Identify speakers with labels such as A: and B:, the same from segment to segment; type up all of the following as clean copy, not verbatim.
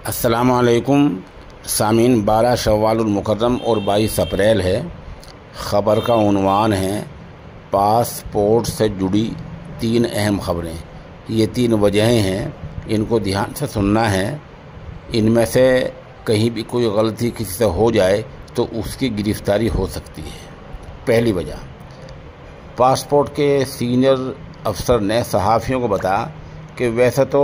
A: अस्सलामुअलैकुम सामीन। 12 शव्वालुल मुकर्रम और 22 अप्रैल है। ख़बर का उन्वान है पासपोर्ट से जुड़ी 3 अहम ख़बरें। ये 3 वजहें हैं, इनको ध्यान से सुनना है। इनमें से कहीं भी कोई गलती किसी से हो जाए तो उसकी गिरफ़्तारी हो सकती है। पहली वजह, पासपोर्ट के सीनियर अफसर ने सहाफ़ियों को बताया कि वैसे तो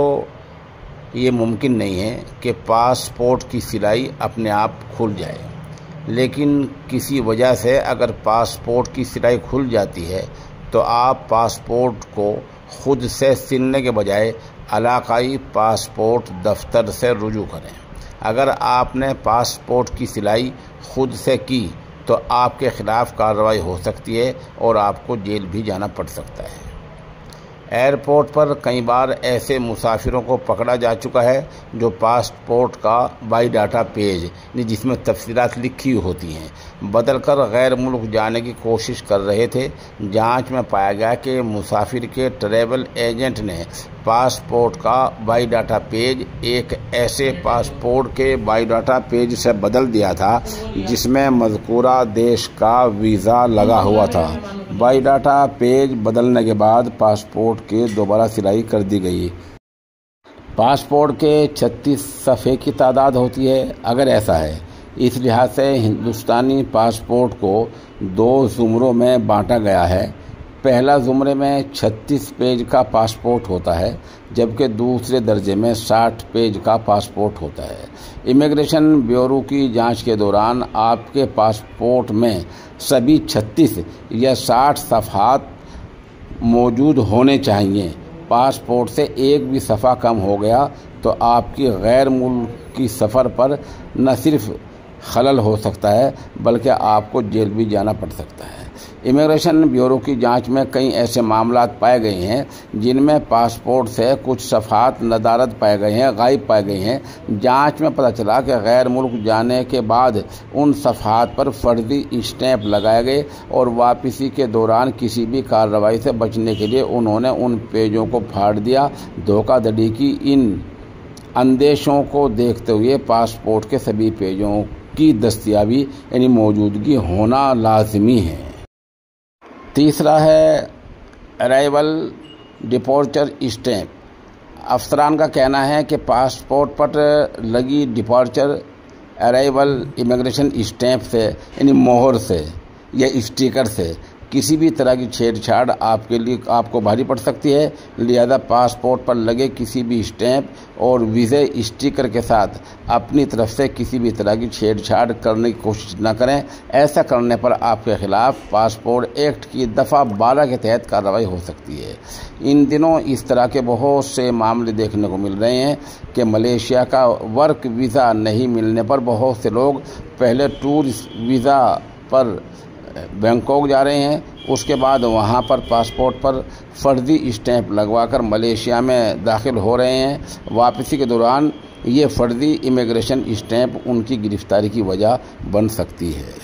A: ये मुमकिन नहीं है कि पासपोर्ट की सिलाई अपने आप खुल जाए, लेकिन किसी वजह से अगर पासपोर्ट की सिलाई खुल जाती है तो आप पासपोर्ट को खुद से सिलने के बजाय इलाकाई पासपोर्ट दफ्तर से रुजू करें। अगर आपने पासपोर्ट की सिलाई खुद से की तो आपके ख़िलाफ़ कार्रवाई हो सकती है और आपको जेल भी जाना पड़ सकता है। एयरपोर्ट पर कई बार ऐसे मुसाफिरों को पकड़ा जा चुका है जो पासपोर्ट का बायोडाटा पेज जिसमें तफसीलात लिखी होती हैं बदलकर गैर मुल्क जाने की कोशिश कर रहे थे। जांच में पाया गया कि मुसाफिर के ट्रैवल एजेंट ने पासपोर्ट का बायोडाटा पेज एक ऐसे पासपोर्ट के बायोडाटा पेज से बदल दिया था जिसमें मज़कूरा देश का वीज़ा लगा हुआ था। बायोडाटा पेज बदलने के बाद पासपोर्ट के दोबारा सिलाई कर दी गई। पासपोर्ट के 36 सफ़े की तादाद होती है। अगर ऐसा है, इस लिहाज से हिंदुस्तानी पासपोर्ट को 2 ज़ुमरों में बांटा गया है। पहला ज़ुमरे में 36 पेज का पासपोर्ट होता है, जबकि दूसरे दर्जे में 60 पेज का पासपोर्ट होता है। इमिग्रेशन ब्यूरो की जांच के दौरान आपके पासपोर्ट में सभी 36 या 60 सफ़हात मौजूद होने चाहिए। पासपोर्ट से एक भी सफ़ा कम हो गया तो आपकी गैर मुल्की सफ़र पर न सिर्फ खलल हो सकता है बल्कि आपको जेल भी जाना पड़ सकता है। इमिग्रेशन ब्यूरो की जांच में कई ऐसे मामलात पाए गए हैं जिनमें पासपोर्ट से कुछ सफ़हात नदारद पाए गए हैं, गायब पाए गए हैं। जांच में पता चला कि गैर मुल्क जाने के बाद उन सफ़हात पर फर्जी स्टैंप लगाए गए और वापसी के दौरान किसी भी कार्रवाई से बचने के लिए उन्होंने उन पेजों को फाड़ दिया। धोखाधड़ी की इन अंदेशों को देखते हुए पासपोर्ट के सभी पेजों की दस्तयाबी यानी मौजूदगी होना लाजमी है। तीसरा है अराइवल डिपॉर्चर स्टैंप। अफसरान का कहना है कि पासपोर्ट पर लगी डिपॉर्चर अराइवल इमिग्रेशन स्टैंप से यानी मोहर से या स्टिकर से किसी भी तरह की छेड़छाड़ आपको भारी पड़ सकती है। लिहाजा पासपोर्ट पर लगे किसी भी स्टैंप और वीज़े स्टिकर के साथ अपनी तरफ से किसी भी तरह की छेड़छाड़ करने की कोशिश न करें। ऐसा करने पर आपके खिलाफ पासपोर्ट एक्ट की दफ़ा 12 के तहत कार्रवाई हो सकती है। इन दिनों इस तरह के बहुत से मामले देखने को मिल रहे हैं कि मलेशिया का वर्क वीज़ा नहीं मिलने पर बहुत से लोग पहले टूरिस्ट वीज़ा पर बैंकॉक जा रहे हैं, उसके बाद वहां पर पासपोर्ट पर फर्जी स्टैंप लगवाकर मलेशिया में दाखिल हो रहे हैं। वापसी के दौरान ये फर्जी इमिग्रेशन स्टैंप उनकी गिरफ्तारी की वजह बन सकती है।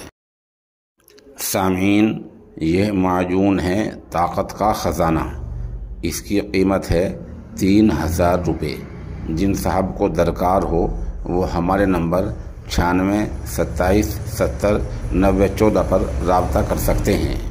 A: सामीन, यह माजून है ताकत का ख़जाना। इसकी कीमत है 3000 रुपये। जिन साहब को दरकार हो वो हमारे नंबर 96 27 70 90 14 पर राब्ता कर सकते हैं।